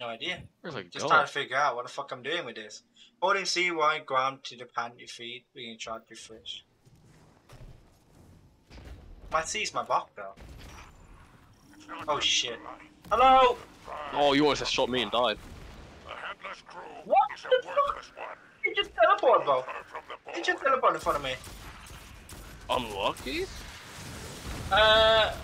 No idea. Where's it Just go? trying to figure out what the fuck I'm doing with this. Holding C, Y, ground to the plant your feet, being charge refresh. My C's my block though. Oh shit. Hello! Oh, you almost just shot me and died. What the fuck? You just teleported, bro. You just teleported in front of me. Unlucky?